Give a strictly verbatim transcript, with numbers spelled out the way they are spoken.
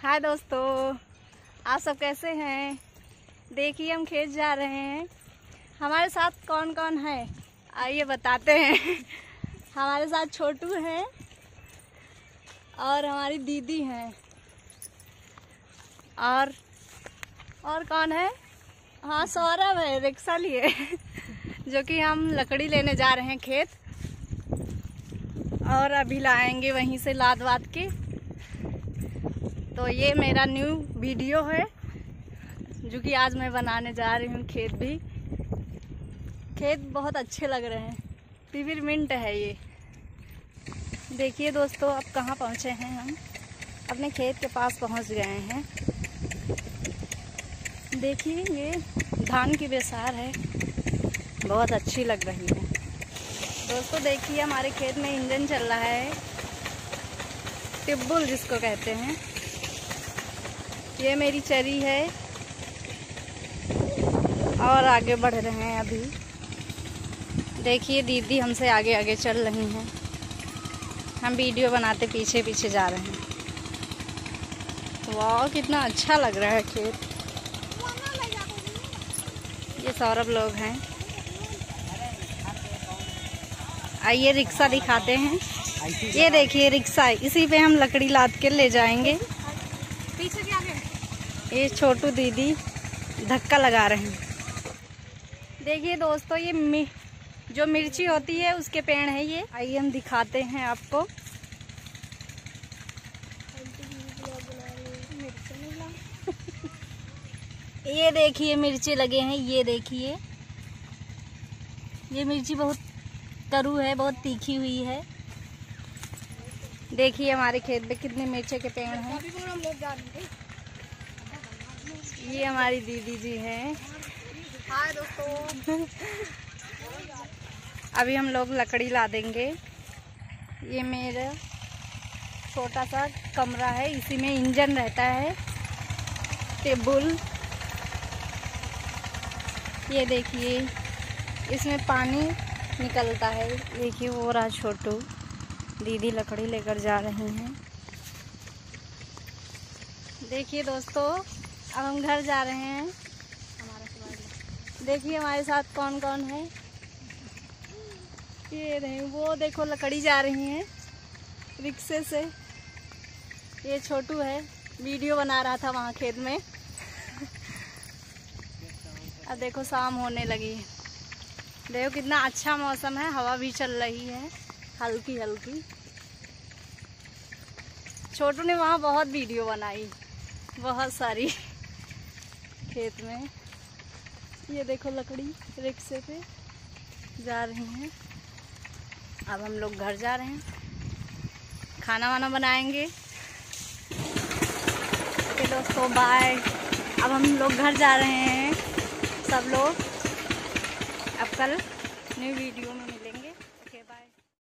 हाय दोस्तों, आप सब कैसे हैं। देखिए हम खेत जा रहे हैं। हमारे साथ कौन कौन है आइए बताते हैं। हमारे साथ छोटू है और हमारी दीदी हैं और और कौन है। हाँ, सौरभ है रिक्शा लिए जो कि हम लकड़ी लेने जा रहे हैं खेत, और अभी लाएंगे वहीं से लाद वाद के। तो ये मेरा न्यू वीडियो है जो कि आज मैं बनाने जा रही हूँ। खेत भी खेत बहुत अच्छे लग रहे हैं, पिपरमिंट है ये। देखिए दोस्तों, अब कहाँ पहुँचे हैं हम, अपने खेत के पास पहुँच गए हैं। देखिए ये धान की बेसार है, बहुत अच्छी लग रही है दोस्तों। देखिए हमारे खेत में इंजन चल रहा है, टिब्बुल जिसको कहते हैं। ये मेरी चरी है और आगे बढ़ रहे हैं अभी। देखिए दीदी हमसे आगे आगे चल रही हैं, हम वीडियो बनाते पीछे पीछे जा रहे हैं। वाह कितना अच्छा लग रहा है खेत। ये सौरभ लोग हैं। आइए रिक्शा दिखाते हैं। ये देखिए रिक्शा, इसी पे हम लकड़ी लाद के ले जाएंगे। पीछे के आगे ये छोटू दीदी धक्का लगा रहे हैं। देखिए दोस्तों, ये मि, जो मिर्ची होती है उसके पेड़ है ये। आइए हम दिखाते हैं आपको। ये देखिए मिर्ची लगे हैं, ये देखिए ये मिर्ची बहुत करू है, बहुत तीखी हुई है। देखिए हमारे खेत में कितने मिर्चे के पेड़ हैं। ये हमारी दीदी जी हैं। हाय दोस्तों। अभी हम लोग लकड़ी ला देंगे। ये मेरा छोटा सा कमरा है, इसी में इंजन रहता है, टेबल। ये देखिए इसमें पानी निकलता है। देखिए वो रहा छोटू, दीदी लकड़ी लेकर जा रही हैं। देखिए दोस्तों, अब हम घर जा रहे हैं। देखिए हमारे साथ कौन कौन है। ये नहीं, वो देखो लकड़ी जा रही हैं रिक्शे से। ये छोटू है, वीडियो बना रहा था वहाँ खेत में। अब देखो शाम होने लगी है। देखो कितना अच्छा मौसम है, हवा भी चल रही है हल्की हल्की। छोटू ने वहाँ बहुत वीडियो बनाई, बहुत सारी खेत में। ये देखो लकड़ी रिक्शे पे जा रही हैं। अब हम लोग घर जा रहे हैं, खाना वाना बनाएंगे। ओके दोस्तों बाय। अब हम लोग घर जा रहे हैं सब लोग। अब कल न्यू वीडियो में